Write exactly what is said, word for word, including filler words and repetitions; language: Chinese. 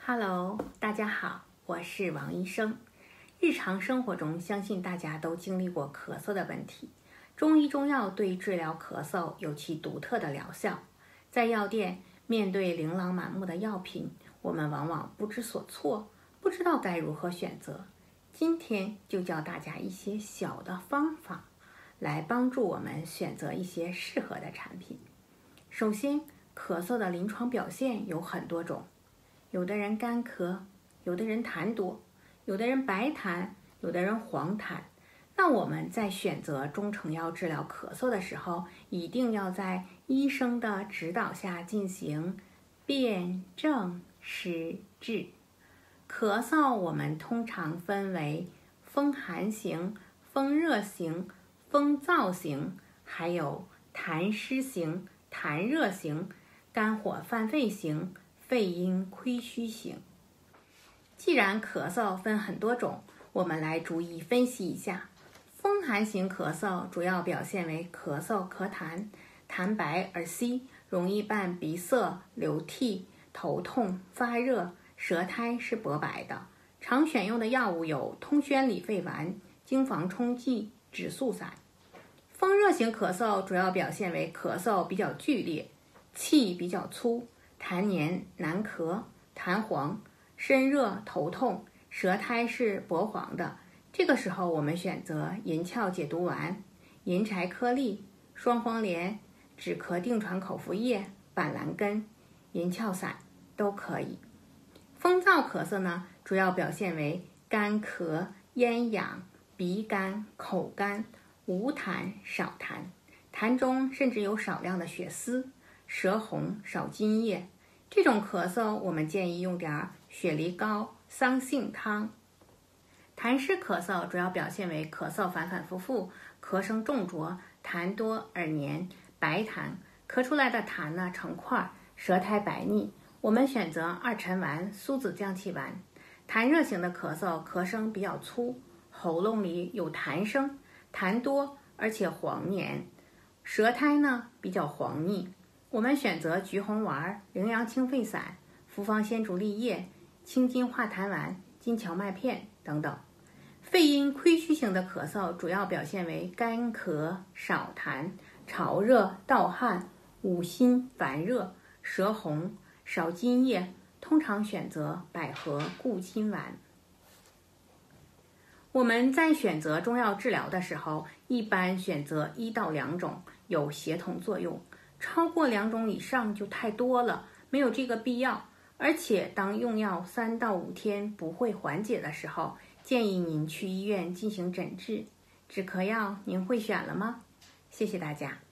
Hello， 大家好，我是王医生。日常生活中，相信大家都经历过咳嗽的问题。中医中药对治疗咳嗽有其独特的疗效。在药店，面对琳琅满目的药品，我们往往不知所措，不知道该如何选择。今天就教大家一些小的方法，来帮助我们选择一些适合的产品。首先，咳嗽的临床表现有很多种。有的人干咳，有的人痰多，有的人白痰，有的人黄痰。那我们在选择中成药治疗咳嗽的时候，一定要在医生的指导下进行辨证施治。咳嗽我们通常分为风寒型、风热型、风燥型，还有痰湿型、痰热型、肝火犯肺型、肺阴亏虚型。既然咳嗽分很多种，我们来逐一分析一下。风寒型咳嗽主要表现为咳嗽咳痰，痰白而稀，容易伴鼻塞、流涕、头痛、发热，舌苔是薄白的。常选用的药物有通宣理肺丸、经防冲剂、止嗽散。风热型咳嗽主要表现为咳嗽比较剧烈，气比较粗，痰黏难咳，痰黄，身热头痛，舌苔是薄黄的。这个时候我们选择银翘解毒丸、银柴颗粒、双黄连、止咳定喘口服液、板蓝根、银翘散都可以。风燥咳嗽呢，主要表现为干咳、咽痒、鼻干、口干、无痰少痰，痰中甚至有少量的血丝，舌红少津液。这种咳嗽我们建议用点雪梨膏、桑杏汤。痰湿咳嗽主要表现为咳嗽反反复复，咳声重浊，痰多而黏，白痰，咳出来的痰呢成块，舌苔白腻。我们选择二陈丸、苏子降气丸。痰热型的咳嗽，咳声比较粗，喉咙里有痰声，痰多而且黄黏，舌苔呢比较黄腻。我们选择橘红丸、羚羊清肺散、复方鲜竹沥液、清津化痰丸、金荞麦片等等。肺阴亏虚型的咳嗽主要表现为干咳、少痰、潮热、盗汗、五心烦热、舌红、少津液，通常选择百合固心丸。我们在选择中药治疗的时候，一般选择一到两种，有协同作用。超过两种以上就太多了，没有这个必要。而且当用药三到五天不会缓解的时候，建议您去医院进行诊治。止咳药您会选了吗？谢谢大家。